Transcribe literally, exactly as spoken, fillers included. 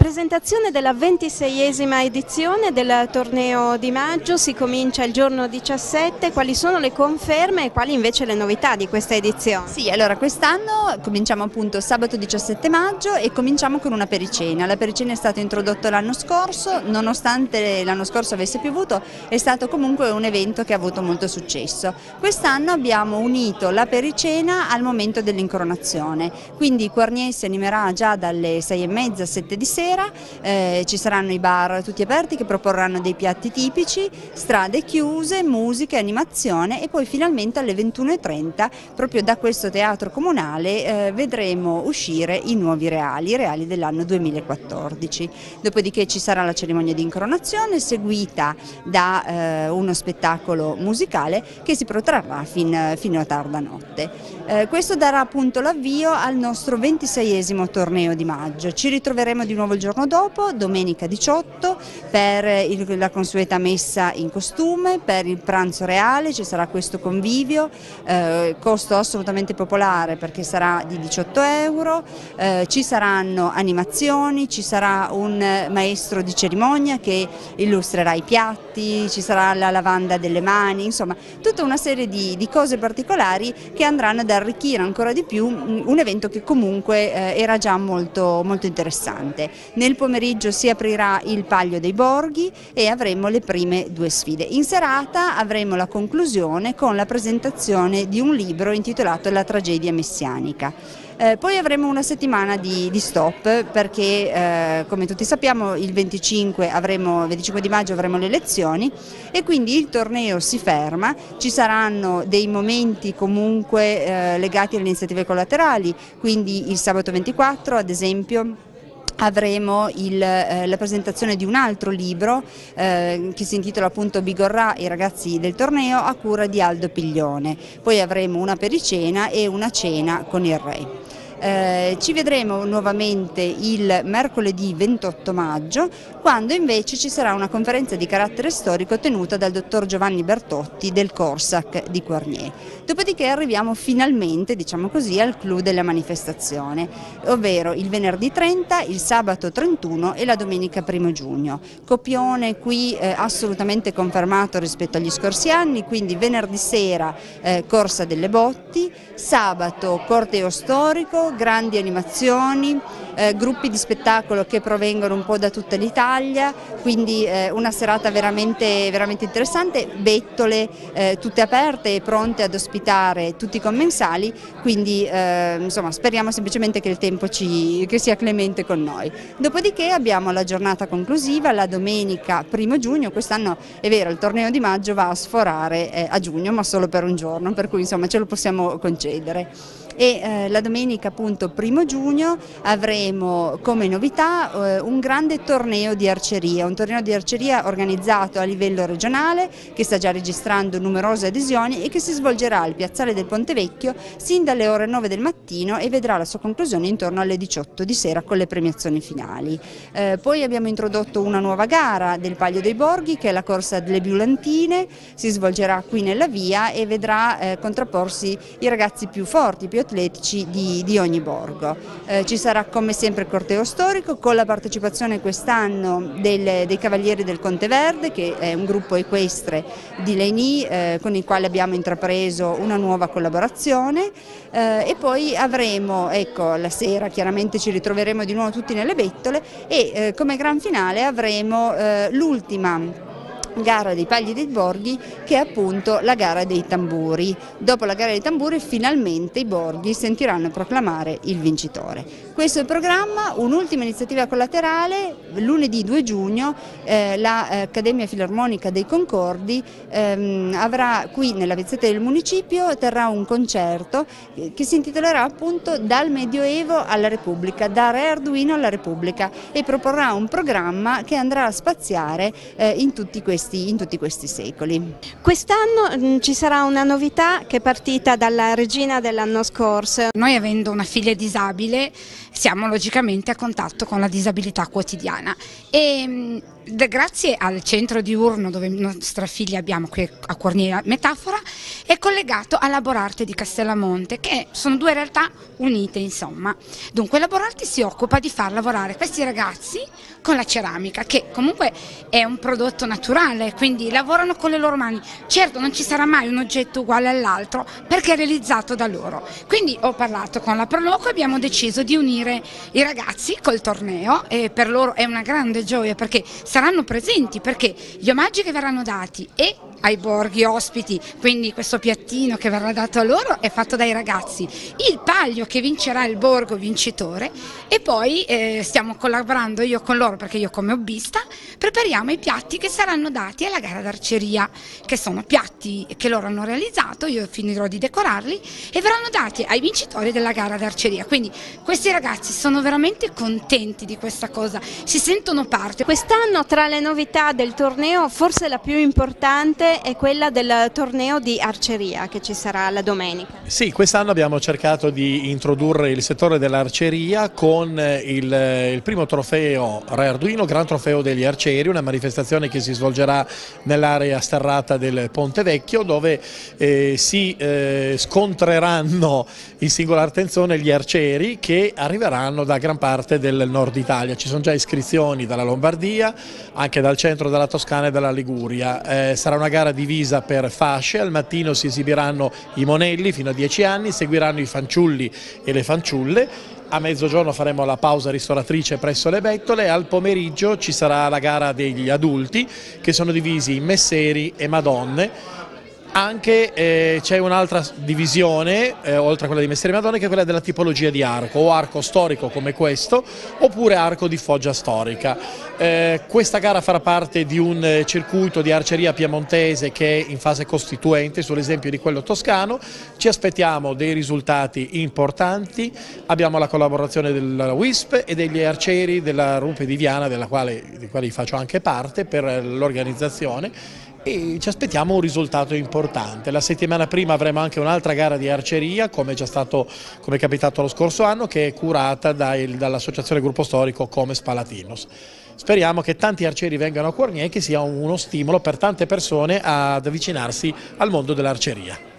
presentazione della ventiseiesima edizione del torneo di maggio, si comincia il giorno diciassette, quali sono le conferme e quali invece le novità di questa edizione? Sì, allora quest'anno cominciamo appunto sabato diciassette maggio e cominciamo con una pericena. La pericena è stata introdotta l'anno scorso, nonostante l'anno scorso avesse piovuto, è stato comunque un evento che ha avuto molto successo. Quest'anno abbiamo unito la pericena al momento dell'incoronazione, quindi Quarnier si animerà già dalle sei e mezza, sette di sera. Eh, ci saranno i bar tutti aperti che proporranno dei piatti tipici, strade chiuse, musica, animazione e poi finalmente alle ventuno e trenta proprio da questo teatro comunale eh, vedremo uscire i nuovi reali, i reali dell'anno duemilaquattordici. Dopodiché ci sarà la cerimonia di incoronazione seguita da eh, uno spettacolo musicale che si protrarrà fin, fino a tarda notte. Eh, questo darà appunto l'avvio al nostro ventiseiesimo torneo di maggio. Ci ritroveremo di nuovo il giorno dopo, domenica diciotto, per il, la consueta messa in costume, per il pranzo reale ci sarà questo convivio, eh, costo assolutamente popolare perché sarà di diciotto euro, eh, ci saranno animazioni, ci sarà un maestro di cerimonia che illustrerà i piatti, ci sarà la lavanda delle mani, insomma tutta una serie di, di cose particolari che andranno ad arricchire ancora di più un evento che comunque eh, era già molto, molto interessante. Nel pomeriggio si aprirà il Palio dei Borghi e avremo le prime due sfide. In serata avremo la conclusione con la presentazione di un libro intitolato La tragedia messianica. Eh, poi avremo una settimana di, di stop perché eh, come tutti sappiamo il venticinque, avremo, venticinque di maggio avremo le elezioni e quindi il torneo si ferma, ci saranno dei momenti comunque eh, legati alle iniziative collaterali, quindi il sabato ventiquattro ad esempio avremo il, eh, la presentazione di un altro libro eh, che si intitola appunto Bigorra e i ragazzi del torneo a cura di Aldo Piglione, poi avremo una pericena e una cena con il re. Eh, ci vedremo nuovamente il mercoledì ventotto maggio, quando invece ci sarà una conferenza di carattere storico tenuta dal dottor Giovanni Bertotti del Corsac di Quarnier. Dopodiché arriviamo finalmente, diciamo così, al clou della manifestazione, ovvero il venerdì trenta, il sabato trentuno e la domenica primo giugno. Copione qui eh, assolutamente confermato rispetto agli scorsi anni, quindi venerdì sera eh, corsa delle botti, sabato corteo storico, grandi animazioni, eh, gruppi di spettacolo che provengono un po' da tutta l'Italia, quindi eh, una serata veramente, veramente interessante, bettole eh, tutte aperte e pronte ad ospitare tutti i commensali, quindi eh, insomma speriamo semplicemente che il tempo ci, che sia clemente con noi. Dopodiché abbiamo la giornata conclusiva, la domenica primo giugno, quest'anno è vero il torneo di maggio va a sforare eh, a giugno ma solo per un giorno, per cui insomma ce lo possiamo concedere. E eh, la domenica appunto primo giugno avremo come novità eh, un grande torneo di arceria, un torneo di arceria organizzato a livello regionale che sta già registrando numerose adesioni e che si svolgerà al piazzale del Ponte Vecchio sin dalle ore nove del mattino e vedrà la sua conclusione intorno alle diciotto di sera con le premiazioni finali. Eh, poi abbiamo introdotto una nuova gara del Palio dei Borghi che è la corsa delle Biulantine, si svolgerà qui nella via e vedrà eh, contrapporsi i ragazzi più forti, più atletici di, di ogni borgo. Eh, ci sarà come sempre il corteo storico con la partecipazione quest'anno dei Cavalieri del Conte Verde, che è un gruppo equestre di Leni eh, con il quale abbiamo intrapreso una nuova collaborazione eh, e poi avremo, ecco, la sera chiaramente ci ritroveremo di nuovo tutti nelle bettole e eh, come gran finale avremo eh, l'ultima gara dei Pagli dei Borghi che è appunto la gara dei tamburi. Dopo la gara dei tamburi finalmente i borghi sentiranno proclamare il vincitore. Questo è il programma, un'ultima iniziativa collaterale, lunedì due giugno eh, l'Accademia Filarmonica dei Concordi ehm, avrà qui nella piazzetta del municipio, terrà un concerto eh, che si intitolerà appunto Dal Medioevo alla Repubblica, da Re Arduino alla Repubblica e proporrà un programma che andrà a spaziare eh, in tutti questi in tutti questi secoli. Quest'anno ci sarà una novità che è partita dalla regina dell'anno scorso. Noi, avendo una figlia disabile, siamo logicamente a contatto con la disabilità quotidiana e grazie al centro diurno dove nostra figlia abbiamo qui a Corniera Metafora, è collegato a Laborarte di Castellamonte, che sono due realtà unite insomma. Dunque Laborarte si occupa di far lavorare questi ragazzi con la ceramica, che comunque è un prodotto naturale, quindi lavorano con le loro mani. Certo non ci sarà mai un oggetto uguale all'altro perché è realizzato da loro. Quindi ho parlato con la Proloco e abbiamo deciso di unire i ragazzi col torneo, e per loro è una grande gioia perché saranno presenti, perché gli omaggi che verranno dati e ai borghi ospiti, quindi questo piattino che verrà dato a loro è fatto dai ragazzi, il palio che vincerà il borgo vincitore, e poi eh, stiamo collaborando io con loro perché io come hobbista prepariamo i piatti che saranno dati alla gara d'arceria, che sono piatti che loro hanno realizzato, io finirò di decorarli e verranno dati ai vincitori della gara d'arceria. Quindi questi ragazzi sono veramente contenti di questa cosa, si sentono parte. Quest'anno tra le novità del torneo forse la più importante è quella del torneo di arceria che ci sarà la domenica. Sì, quest'anno abbiamo cercato di introdurre il settore dell'arceria con il, il primo trofeo Re Arduino, Gran Trofeo degli Arcieri, una manifestazione che si svolgerà nell'area sterrata del Ponte Vecchio, dove eh, si eh, scontreranno in singolar tensione gli arcieri che arriveranno da gran parte del nord Italia. Ci sono già iscrizioni dalla Lombardia, anche dal centro della Toscana e dalla Liguria. Eh, sarà una gara divisa per fasce, al mattino si esibiranno i monelli fino a dieci anni, seguiranno i fanciulli e le fanciulle, a mezzogiorno faremo la pausa ristoratrice presso le Bettole e al pomeriggio ci sarà la gara degli adulti che sono divisi in messeri e madonne. Anche eh, c'è un'altra divisione, eh, oltre a quella di Messeri e Madonne, che è quella della tipologia di arco, o arco storico come questo, oppure arco di foggia storica. Eh, questa gara farà parte di un eh, circuito di arceria piemontese che è in fase costituente, sull'esempio di quello toscano. Ci aspettiamo dei risultati importanti, abbiamo la collaborazione della W I S P e degli arcieri della Rumpe di Viana, della quale, di quali faccio anche parte, per l'organizzazione. E ci aspettiamo un risultato importante. La settimana prima avremo anche un'altra gara di arceria, come è già stato, come è capitato lo scorso anno, che è curata dall'associazione Gruppo Storico Comes Palatinos. Speriamo che tanti arcieri vengano a Cornier e che sia uno stimolo per tante persone ad avvicinarsi al mondo dell'arceria.